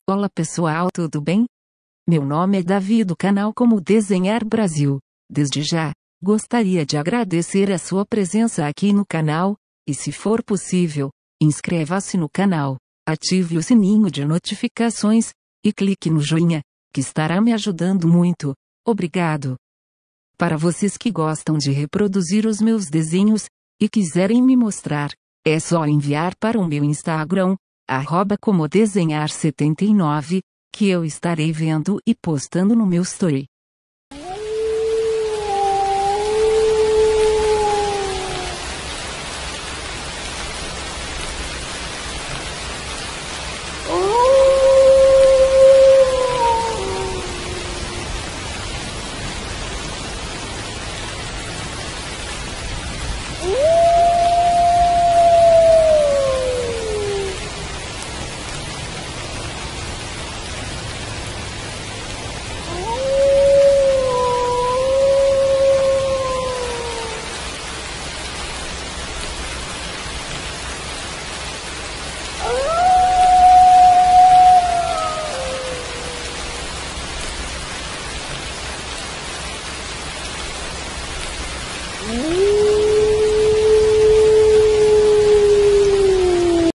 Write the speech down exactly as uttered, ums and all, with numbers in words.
Olá pessoal, tudo bem? Meu nome é Davi do canal Como Desenhar Brasil. Desde já, gostaria de agradecer a sua presença aqui no canal, e se for possível, inscreva-se no canal, ative o sininho de notificações, e clique no joinha, que estará me ajudando muito. Obrigado! Para vocês que gostam de reproduzir os meus desenhos, e quiserem me mostrar, é só enviar para o meu Instagram, arroba comodesenhar setenta e nove, que eu estarei vendo e postando no meu story. Mm-hmm.